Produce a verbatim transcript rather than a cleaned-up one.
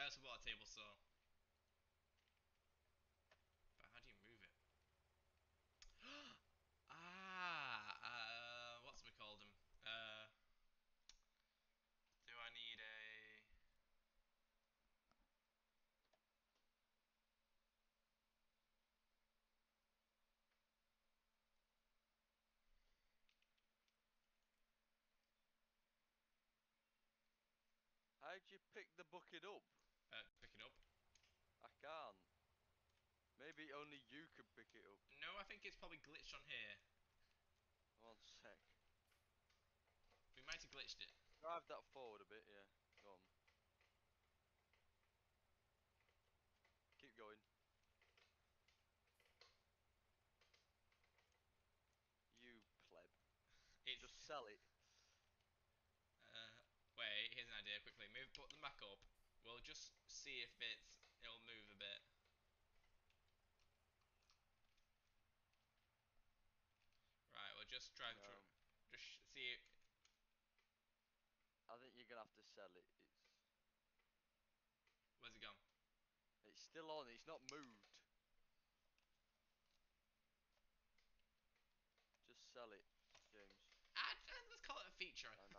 I also bought a table saw. But how do you move it? ah, uh, what's we called them? Uh, do I need a? How'd you pick the bucket up? Uh, pick it up. I can't. Maybe only you can pick it up. No, I think it's probably glitched on here. One sec. We might have glitched it. Drive that forward a bit, yeah. Go on. Keep going. You pleb. Just It's. sell it. Uh, wait. Here's an idea. Quickly, move. Put them back up. We'll just see if it's. It'll move a bit. Right. We'll just drive through. No. Just see. It. I think you're gonna have to sell it. It's Where's it gone? it's still on, it's not moved. Just sell it, James. Ah, let's call it a feature. I